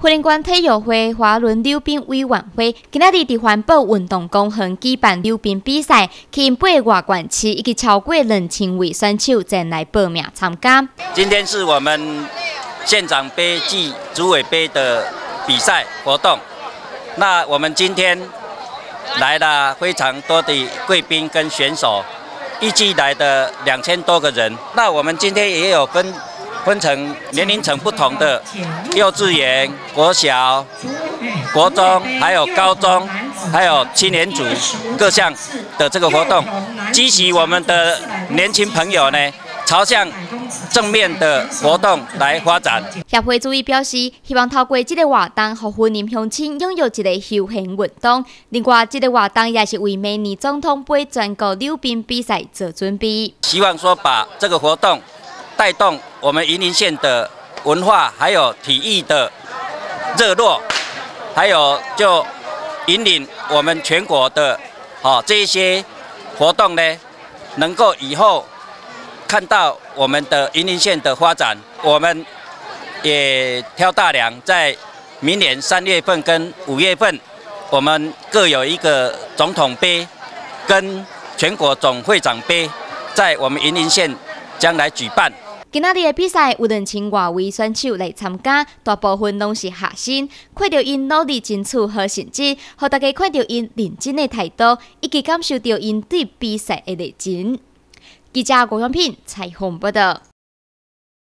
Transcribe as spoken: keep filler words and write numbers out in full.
花莲县体育会花轮溜冰委员会今仔日伫环保运动公园举办溜冰比赛，吸引八个外县市以及超过两千位选手前来报名参加。 今天是我们县长杯暨主委杯的比赛活动。那我们今天来了非常多的贵宾跟选手，预计来的两千多个人。那我们今天也有分。 分成年龄层不同的幼稚园、国小、国中，还有高中，还有青年组各项的这个活动，激起我们的年轻朋友呢，朝向正面的活动来发展。 协会主委表示，希望透过这个活动，让婚姻乡亲拥有一个休闲运动。另外，这个活动也是为明年总统杯全国溜冰比赛做准备。 希望说把这个活动带动 我们云林县的文化，还有体育的热络，还有就引领我们全国的哦这一些活动呢，能够以后看到我们的云林县的发展。我们也挑大梁，在明年三月份跟五月份，我们各有一个总统杯跟全国总会长杯，在我们云林县将来举办。 今仔日的比赛有两千外位选手来参加，大部分拢是学生，看到因努力争取好成绩，让大家看到因认真的态度，以及感受到因对比赛的热情。记者郭永平采访报道。